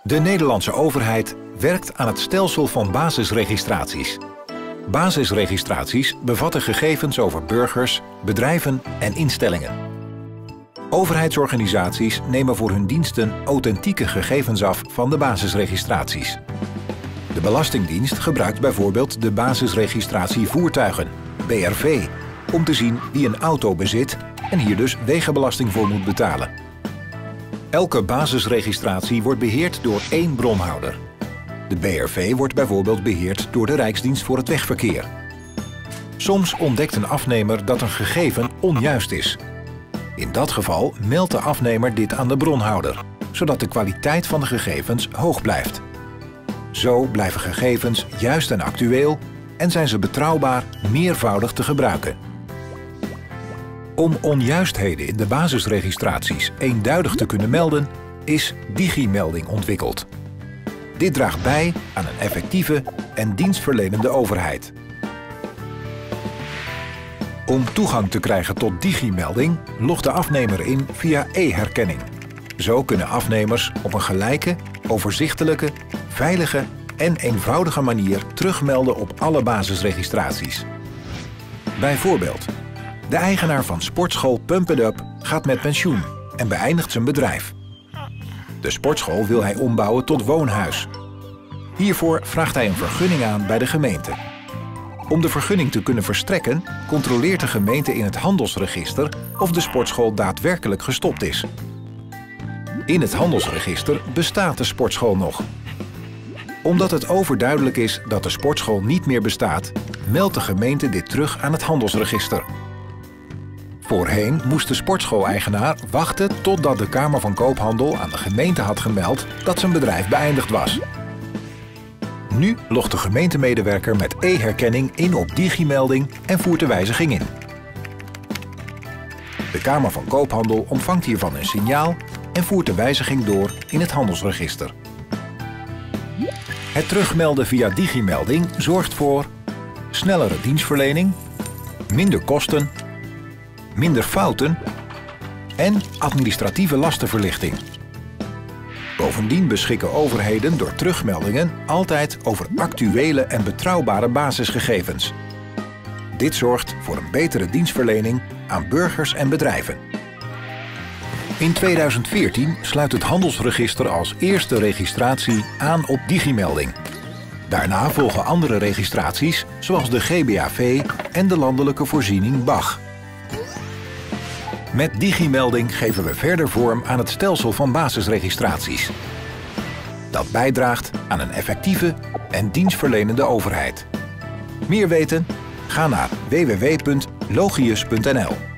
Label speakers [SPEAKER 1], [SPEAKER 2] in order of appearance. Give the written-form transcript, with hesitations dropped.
[SPEAKER 1] De Nederlandse overheid werkt aan het stelsel van basisregistraties. Basisregistraties bevatten gegevens over burgers, bedrijven en instellingen. Overheidsorganisaties nemen voor hun diensten authentieke gegevens af van de basisregistraties. De Belastingdienst gebruikt bijvoorbeeld de basisregistratie voertuigen, BRV, om te zien wie een auto bezit en hier dus wegenbelasting voor moet betalen. Elke basisregistratie wordt beheerd door één bronhouder. De BRV wordt bijvoorbeeld beheerd door de Rijksdienst voor het Wegverkeer. Soms ontdekt een afnemer dat een gegeven onjuist is. In dat geval meldt de afnemer dit aan de bronhouder, zodat de kwaliteit van de gegevens hoog blijft. Zo blijven gegevens juist en actueel en zijn ze betrouwbaar meervoudig te gebruiken. Om onjuistheden in de basisregistraties eenduidig te kunnen melden, is Digimelding ontwikkeld. Dit draagt bij aan een effectieve en dienstverlenende overheid. Om toegang te krijgen tot Digimelding logt de afnemer in via e-herkenning. Zo kunnen afnemers op een gelijke, overzichtelijke, veilige en eenvoudige manier terugmelden op alle basisregistraties. Bijvoorbeeld, de eigenaar van sportschool Pump It Up gaat met pensioen en beëindigt zijn bedrijf. De sportschool wil hij ombouwen tot woonhuis. Hiervoor vraagt hij een vergunning aan bij de gemeente. Om de vergunning te kunnen verstrekken, controleert de gemeente in het handelsregister of de sportschool daadwerkelijk gestopt is. In het handelsregister bestaat de sportschool nog. Omdat het overduidelijk is dat de sportschool niet meer bestaat, meldt de gemeente dit terug aan het handelsregister. Voorheen moest de sportschool-eigenaar wachten totdat de Kamer van Koophandel aan de gemeente had gemeld dat zijn bedrijf beëindigd was. Nu logt de gemeentemedewerker met e-herkenning in op Digimelding en voert de wijziging in. De Kamer van Koophandel ontvangt hiervan een signaal en voert de wijziging door in het handelsregister. Het terugmelden via Digimelding zorgt voor snellere dienstverlening, minder kosten, minder fouten en administratieve lastenverlichting. Bovendien beschikken overheden door terugmeldingen altijd over actuele en betrouwbare basisgegevens. Dit zorgt voor een betere dienstverlening aan burgers en bedrijven. In 2014 sluit het handelsregister als eerste registratie aan op Digimelding. Daarna volgen andere registraties zoals de GBAV en de landelijke voorziening BAG. Met Digimelding geven we verder vorm aan het stelsel van basisregistraties. Dat bijdraagt aan een effectieve en dienstverlenende overheid. Meer weten? Ga naar www.logius.nl.